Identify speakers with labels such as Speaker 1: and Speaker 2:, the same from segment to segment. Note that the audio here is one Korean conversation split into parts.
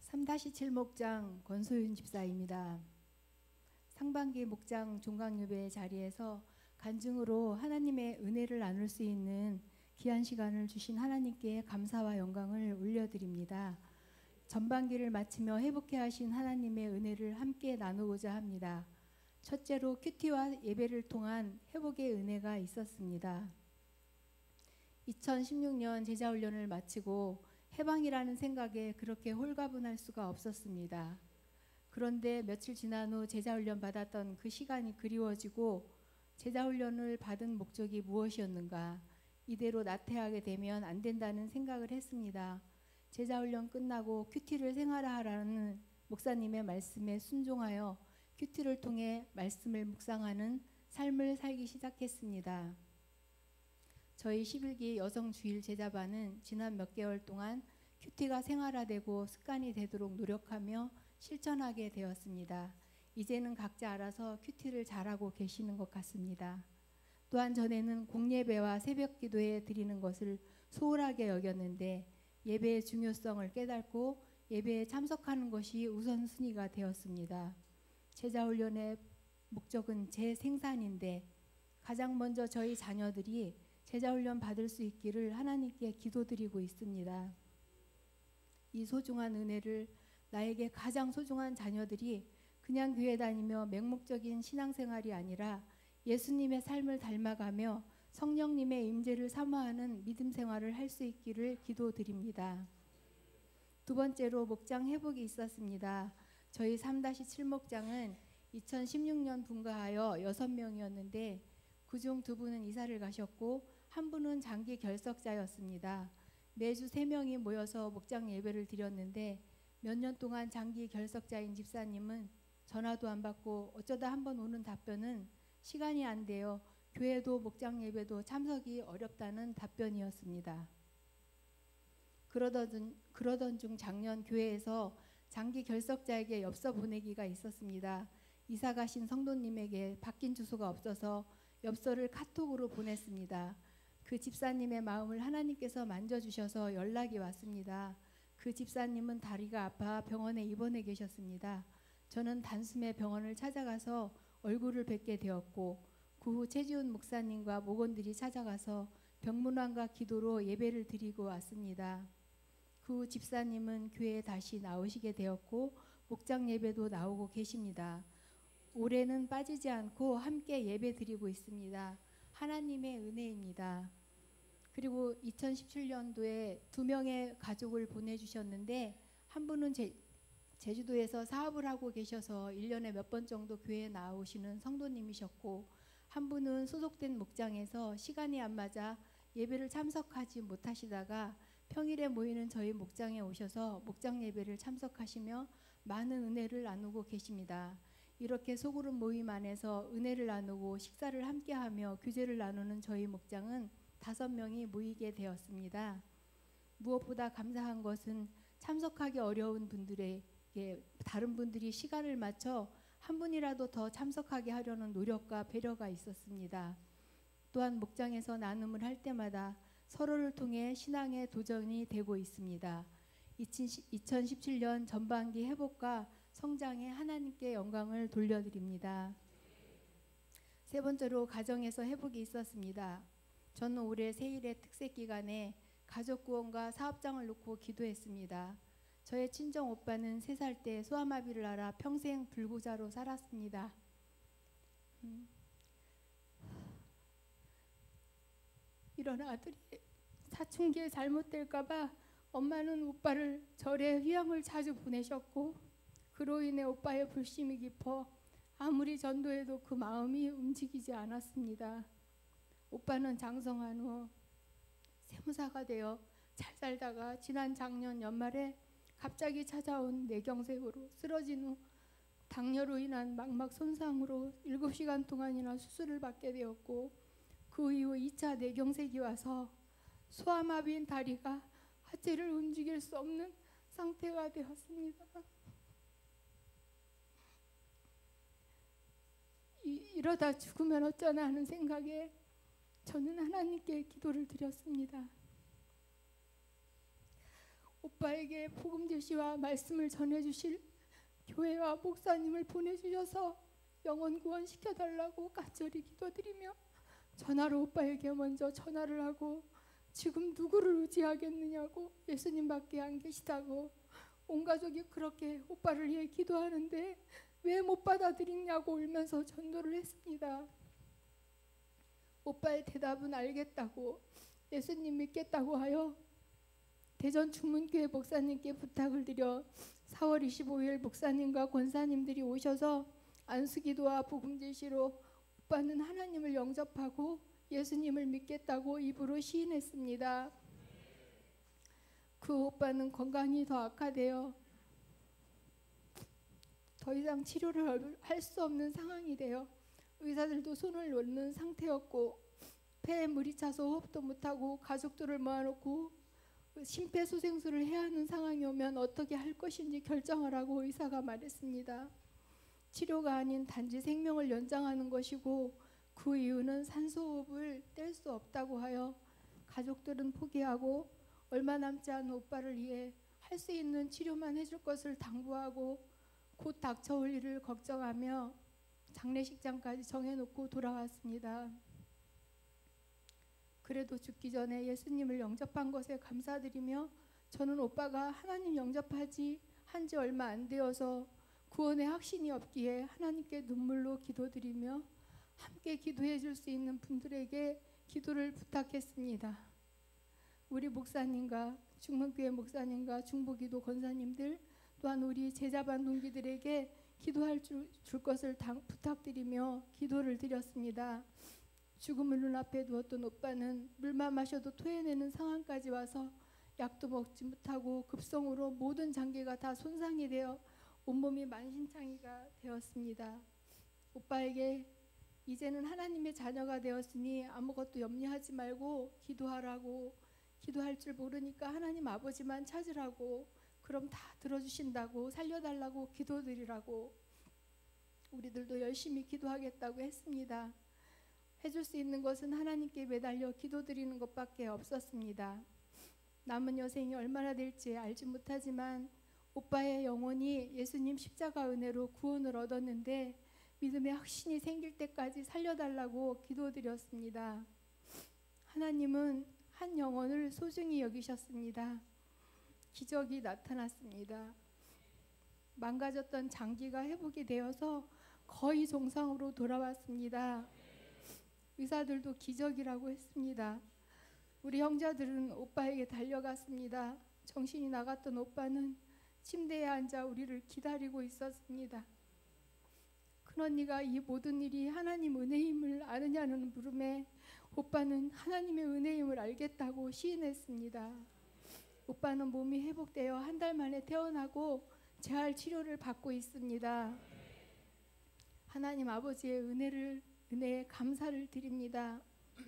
Speaker 1: 3-7 목장 권소윤 집사입니다. 상반기 목장 종강예배 자리에서 간증으로 하나님의 은혜를 나눌 수 있는 귀한 시간을 주신 하나님께 감사와 영광을 올려드립니다. 전반기를 마치며 회복해 하신 하나님의 은혜를 함께 나누고자 합니다. 첫째로 큐티와 예배를 통한 회복의 은혜가 있었습니다. 2016년 제자훈련을 마치고 해방이라는 생각에 그렇게 홀가분할 수가 없었습니다. 그런데 며칠 지난 후 제자훈련 받았던 그 시간이 그리워지고 제자훈련을 받은 목적이 무엇이었는가, 이대로 나태하게 되면 안 된다는 생각을 했습니다. 제자훈련 끝나고 큐티를 생활하라는 목사님의 말씀에 순종하여 큐티를 통해 말씀을 묵상하는 삶을 살기 시작했습니다. 저희 11기 여성주일 제자반은 지난 몇 개월 동안 큐티가 생활화되고 습관이 되도록 노력하며 실천하게 되었습니다. 이제는 각자 알아서 큐티를 잘하고 계시는 것 같습니다. 또한 전에는 공예배와 새벽기도에 드리는 것을 소홀하게 여겼는데 예배의 중요성을 깨닫고 예배에 참석하는 것이 우선순위가 되었습니다. 제자훈련의 목적은 제 생산인데 가장 먼저 저희 자녀들이 제자훈련 받을 수 있기를 하나님께 기도드리고 있습니다. 이 소중한 은혜를 나에게 가장 소중한 자녀들이 그냥 교회 다니며 맹목적인 신앙생활이 아니라 예수님의 삶을 닮아가며 성령님의 임재를 사모하는 믿음 생활을 할 수 있기를 기도드립니다. 두 번째로 목장 회복이 있었습니다. 저희 3-7 목장은 2016년 분가하여 6명이었는데 그중 2분은 이사를 가셨고 1분은 장기 결석자였습니다. 매주 3명이 모여서 목장 예배를 드렸는데 몇 년 동안 장기 결석자인 집사님은 전화도 안 받고 어쩌다 한번 오는 답변은 시간이 안 돼요. 교회도 목장 예배도 참석이 어렵다는 답변이었습니다. 그러던 중 작년 교회에서 장기 결석자에게 엽서 보내기가 있었습니다. 이사 가신 성도님에게 바뀐 주소가 없어서 엽서를 카톡으로 보냈습니다. 그 집사님의 마음을 하나님께서 만져주셔서 연락이 왔습니다. 그 집사님은 다리가 아파 병원에 입원해 계셨습니다. 저는 단숨에 병원을 찾아가서 얼굴을 뵙게 되었고 그 후 최지훈 목사님과 목원들이 찾아가서 병문안과 기도로 예배를 드리고 왔습니다. 그 후 집사님은 교회에 다시 나오시게 되었고 목장 예배도 나오고 계십니다. 올해는 빠지지 않고 함께 예배 드리고 있습니다. 하나님의 은혜입니다. 그리고 2017년도에 2명의 가족을 보내주셨는데 한 분은 제주도에서 사업을 하고 계셔서 1년에 몇 번 정도 교회에 나오시는 성도님이셨고 한 분은 소속된 목장에서 시간이 안 맞아 예배를 참석하지 못하시다가 평일에 모이는 저희 목장에 오셔서 목장 예배를 참석하시며 많은 은혜를 나누고 계십니다. 이렇게 소그룹 모임 안에서 은혜를 나누고 식사를 함께하며 교제를 나누는 저희 목장은 5명이 모이게 되었습니다. 무엇보다 감사한 것은 참석하기 어려운 분들에게 다른 분들이 시간을 맞춰 한 분이라도 더 참석하게 하려는 노력과 배려가 있었습니다. 또한 목장에서 나눔을 할 때마다 서로를 통해 신앙의 도전이 되고 있습니다. 2017년 전반기 회복과 성장에 하나님께 영광을 돌려드립니다. 세 번째로 가정에서 회복이 있었습니다. 저는 올해 세일의 특색 기간에 가족 구원과 사업장을 놓고 기도했습니다. 저의 친정 오빠는 3살 때 소아마비를 앓아 평생 불구자로 살았습니다. 이런 아들이 사춘기에 잘못될까봐 엄마는 오빠를 절에 휴양을 자주 보내셨고 그로 인해 오빠의 불심이 깊어 아무리 전도해도 그 마음이 움직이지 않았습니다. 오빠는 장성한 후 세무사가 되어 잘 살다가 지난 작년 연말에 갑자기 찾아온 뇌경색으로 쓰러진 후 당뇨로 인한 망막 손상으로 7시간 동안이나 수술을 받게 되었고 그 이후 2차 뇌경색이 와서 소아마비인 다리가 하체를 움직일 수 없는 상태가 되었습니다. 이러다 죽으면 어쩌나 하는 생각에 저는 하나님께 기도를 드렸습니다. 오빠에게 복음 제시와 말씀을 전해주실 교회와 목사님을 보내주셔서 영혼 구원시켜 달라고 간절히 기도드리며 전화로 오빠에게 먼저 전화를 하고 지금 누구를 의지하겠느냐고 예수님밖에 안 계시다고 온 가족이 그렇게 오빠를 위해 기도하는데 왜 못 받아들이냐고 울면서 전도를 했습니다. 오빠의 대답은 알겠다고 예수님 믿겠다고 하여 대전 주문교회 목사님께 부탁을 드려 4월 25일 목사님과 권사님들이 오셔서 안수기도와 복음제시로 오빠는 하나님을 영접하고 예수님을 믿겠다고 입으로 시인했습니다. 그 오빠는 건강이 더 악화되어 더 이상 치료를 할 수 없는 상황이 되어 의사들도 손을 놓는 상태였고 폐에 물이 차서 호흡도 못하고 가족들을 모아놓고 심폐소생술을 해야 하는 상황이 오면 어떻게 할 것인지 결정하라고 의사가 말했습니다. 치료가 아닌 단지 생명을 연장하는 것이고 그 이유는 산소호흡을 뗄 수 없다고 하여 가족들은 포기하고 얼마 남지 않은 오빠를 위해 할 수 있는 치료만 해줄 것을 당부하고 곧 닥쳐올 일을 걱정하며 장례식장까지 정해놓고 돌아왔습니다. 그래도 죽기 전에 예수님을 영접한 것에 감사드리며 저는 오빠가 하나님 영접하지 한지 얼마 안 되어서 구원의 확신이 없기에 하나님께 눈물로 기도드리며 함께 기도해 줄 수 있는 분들에게 기도를 부탁했습니다. 우리 목사님과 중문교회 목사님과 중보기도 권사님들 또한 우리 제자반 동기들에게 기도할 줄 것을 부탁드리며 기도를 드렸습니다. 죽음을 눈앞에 두었던 오빠는 물만 마셔도 토해내는 상황까지 와서 약도 먹지 못하고 급성으로 모든 장기가 다 손상이 되어 온몸이 만신창이가 되었습니다. 오빠에게 이제는 하나님의 자녀가 되었으니 아무것도 염려하지 말고 기도하라고, 기도할 줄 모르니까 하나님 아버지만 찾으라고, 그럼 다 들어주신다고, 살려달라고 기도드리라고 우리들도 열심히 기도하겠다고 했습니다. 해줄 수 있는 것은 하나님께 매달려 기도드리는 것밖에 없었습니다. 남은 여생이 얼마나 될지 알지 못하지만 오빠의 영혼이 예수님 십자가 은혜로 구원을 얻었는데 믿음의 확신이 생길 때까지 살려달라고 기도드렸습니다. 하나님은 한 영혼을 소중히 여기셨습니다. 기적이 나타났습니다. 망가졌던 장기가 회복이 되어서 거의 정상으로 돌아왔습니다. 의사들도 기적이라고 했습니다. 우리 형제들은 오빠에게 달려갔습니다. 정신이 나갔던 오빠는 침대에 앉아 우리를 기다리고 있었습니다. 큰언니가 이 모든 일이 하나님 은혜임을 아느냐는 물음에 오빠는 하나님의 은혜임을 알겠다고 시인했습니다. 오빠는 몸이 회복되어 한 달 만에 태어나고 재활 치료를 받고 있습니다. 하나님 아버지의 은혜에 감사를 드립니다.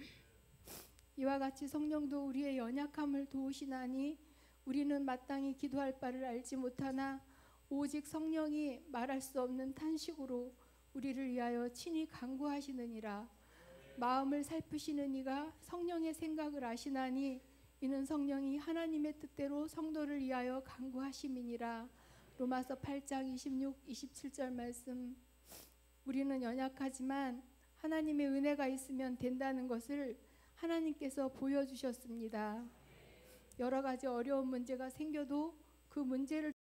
Speaker 1: 이와 같이 성령도 우리의 연약함을 도우시나니 우리는 마땅히 기도할 바를 알지 못하나 오직 성령이 말할 수 없는 탄식으로 우리를 위하여 친히 간구하시느니라. 마음을 살피시는 이가 성령의 생각을 아시나니 이는 성령이 하나님의 뜻대로 성도를 위하여 간구하심이니라. 로마서 8장 26, 27절 말씀. 우리는 연약하지만 하나님의 은혜가 있으면 된다는 것을 하나님께서 보여주셨습니다. 여러 가지 어려운 문제가 생겨도 그 문제를